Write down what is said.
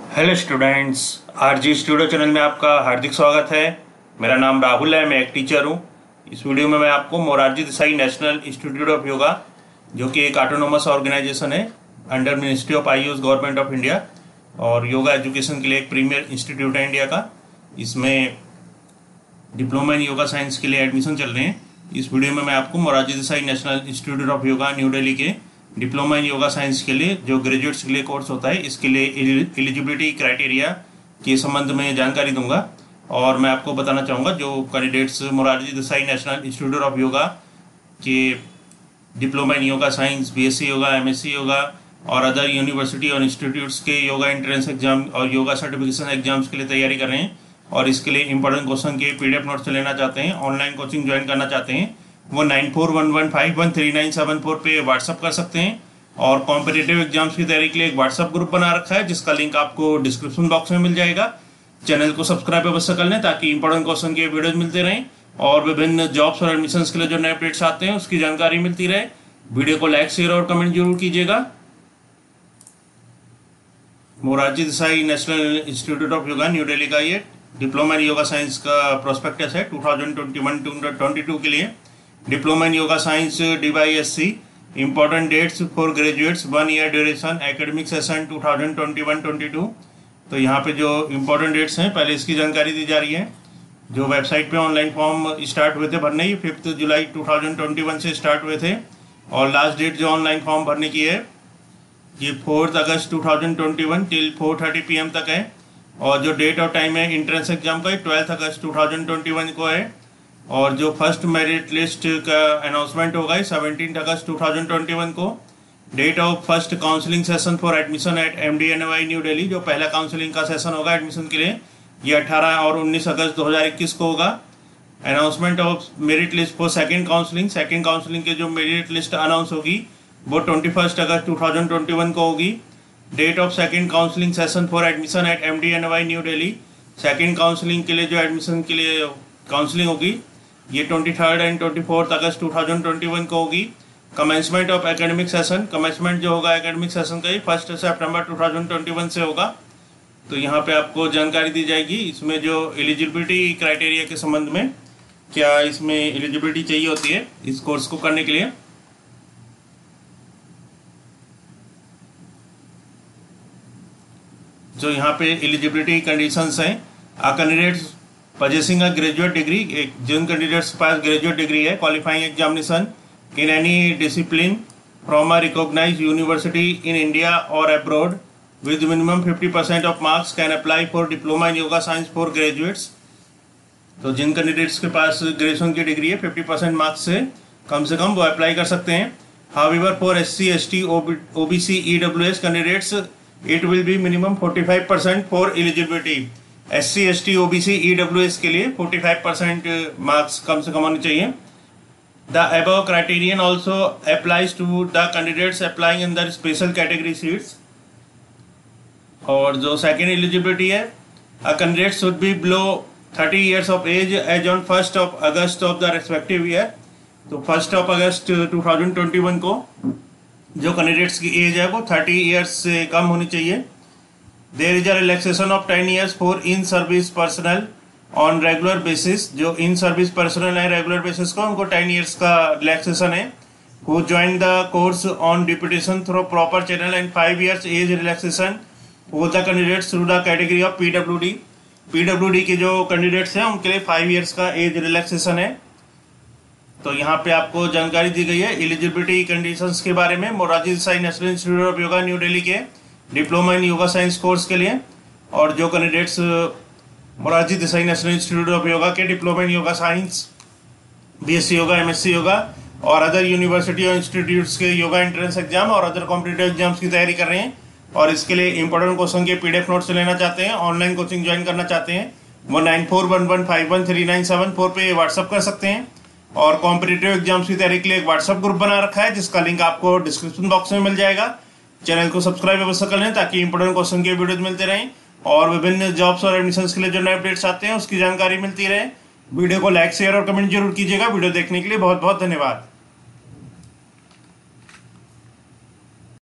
Hello students, RG studio channel में आपका हार्दिक स्वागत है। मेरा नाम राहुल है, मैं एक टीचर हूँ। इस वीडियो में मैं आपको Morarji Desai national institute of yoga, जो कि एक ऑटोनोमस ऑर्गेनाइजेशन है under ministry of AYUSH government of India, और योगा एजुकेशन के लिए एक प्रीमियर इंस्टीट्यूट है इंडिया का। इसमें डिप्लोमा इन योगा साइंस के लिए एडमिशन चल रहे हैं। इस वीडियो में मैं आपको Morarji Desai national institute of yoga new Delhi के डिप्लोमा इन योगा साइंस के लिए जो ग्रेजुएट्स के लिए कोर्स होता है, इसके लिए एलिजिबिलिटी क्राइटेरिया के संबंध में जानकारी दूंगा। और मैं आपको बताना चाहूँगा जो candidates Morarji Desai national institute of yoga के diploma in yoga science, BSc yoga, MSc yoga और अदर यूनिवर्सिटी और इंस्टीट्यूट्स के योगा एंट्रेंस एग्जाम और योगा सर्टिफिकेशन एग्जाम्स के लिए तैयारी कर रहे हैं और इसके लिए इंपॉर्टेंट क्वेश्चन के पीडीएफ नोट्स लेना चाहते हैं, ऑनलाइन कोचिंग ज्वाइन करना चाहते हैं, वो 9411513974 पे व्हाट्सअप कर सकते हैं। और कॉम्पिटिटिव एग्जाम्स की तैयारी के लिए एक व्हाट्सअप ग्रुप बना रखा है जिसका लिंक आपको डिस्क्रिप्शन बॉक्स में मिल जाएगा। चैनल को सब्सक्राइब अवश्य कर लें ताकि इंपॉर्टेंट क्वेश्चन के वीडियोज मिलते रहें और विभिन्न जॉब्स और एडमिशन्स के लिए जो नए अपडेट्स आते हैं उसकी जानकारी मिलती रहे। वीडियो को लाइक, शेयर और कमेंट जरूर कीजिएगा। Morarji Desai national institute of yoga new Delhi का ये डिप्लोमा इन योगा साइंस का प्रोस्पेक्टस है 2021-22 के लिए। Diploma in yoga science DYSC, important dates for graduates, 1 year duration, academic session 2021-22। तो यहाँ पे जो इंपॉर्टेंट डेट्स हैं पहले इसकी जानकारी दी जा रही है। जो वेबसाइट पे ऑनलाइन फॉर्म स्टार्ट हुए थे भरने, ही 5 जुलाई 2021 से स्टार्ट हुए थे और लास्ट डेट जो ऑनलाइन फॉर्म भरने की है ये 4 अगस्त 2021 टिल 4:30 PM तक है। और जो डेट और टाइम है एंट्रेंस एग्जाम का 12 अगस्त 2021 को है। और जो फर्स्ट मेरिट लिस्ट का अनाउंसमेंट होगा 17 अगस्त 2021 को। Date of first counselling session for admission at MDNY new Delhi, जो पहला काउंसलिंग का सेशन होगा एडमिशन के लिए, ये 18 और 19 अगस्त 2021 को होगा। Announcement of merit list for second counselling के जो मेरिट लिस्ट अनाउंस होगी वो 21 अगस्त 2021 को होगी। Date of second counselling session for admission at MDNY new Delhi, second counselling के लिए जो एडमिशन के लिए काउंसलिंग होगी ये 23 एंड 24 अगस्त 2021 को होगी। Commencement of academic session, commencement जो होगा एकेडमिक सेशन का ही 1 सितंबर 2021 से होगा। तो यहाँ पे आपको जानकारी दी जाएगी इसमें जो एलिजिबिलिटी क्राइटेरिया के संबंध में, क्या इसमें एलिजिबिलिटी चाहिए होती है इस कोर्स को करने के लिए। जो यहाँ पे एलिजिबिलिटी कंडीशंस हैं, candidates possessing a graduate degree, जिन कैंडिडेट्स के पास ग्रेजुएट डिग्री है, qualifying examination in any discipline from a recognised university in India और abroad with minimum 50% of marks can apply for diploma in yoga science for graduates. तो जिन candidates के पास graduation की degree है 50% marks से कम वो apply कर सकते हैं। However for SC, ST, OBC, EWS candidates it will be minimum 45% for eligibility. SC, ST, OBC, EWS के लिए 45% मार्क्स कम से कम होने चाहिए। The above criterion also applies to the candidates applying in the special category seats. और जो second eligibility है, a candidate should be below 30 years of age age on 1 August of the respective year. तो 1 अगस्त 2021 को जो candidates की as है वो 30 years से कम होनी चाहिए। There is a relaxation of 10 years for in service personnel on regular basis। जो in service personnel है regular basis का, उनको 10 years का relaxation है। Who join the course on deputation through proper channel and 5 years age relaxation for the candidates through the category of PWD। PWD के जो candidates हैं उनके लिए 5 years का age relaxation है। तो यहाँ पे आपको जानकारी दी गई है एलिजिबिलिटी कंडीशंस के बारे में Morarji Desai national institute of yoga new Delhi के diploma in yoga science course के लिए। और जो candidates Morarji Desai national institute of yoga के diploma in yoga science, BSc yoga, MSc yoga और अदर यूनिवर्सिटी और इंस्टीट्यूट्स के योगा एंट्रेंस एग्जाम और अदर कॉम्पिटिटिव एग्जाम्स की तैयारी कर रहे हैं और इसके लिए इंपॉर्टेंट क्वेश्चन के पीडीएफ नोट्स लेना चाहते हैं, ऑनलाइन कोचिंग ज्वाइन करना चाहते हैं, वो 9411513974 पे व्हाट्सअप कर सकते हैं। और कॉम्पिटिटिव एग्जाम्स की तैयारी के लिए एक व्हाट्सअप ग्रुप बना रखा है जिसका लिंक आपको डिस्क्रिप्शन बॉक्स में मिल जाएगा। चैनल को सब्सक्राइब अवश्य कर लें ताकि इंपॉर्टेंट क्वेश्चन के वीडियोज मिलते रहें और विभिन्न जॉब्स और एडमिशन्स के लिए जो नए अपडेट्स आते हैं उसकी जानकारी मिलती रहे। वीडियो को लाइक, शेयर और कमेंट जरूर कीजिएगा। वीडियो देखने के लिए बहुत बहुत धन्यवाद।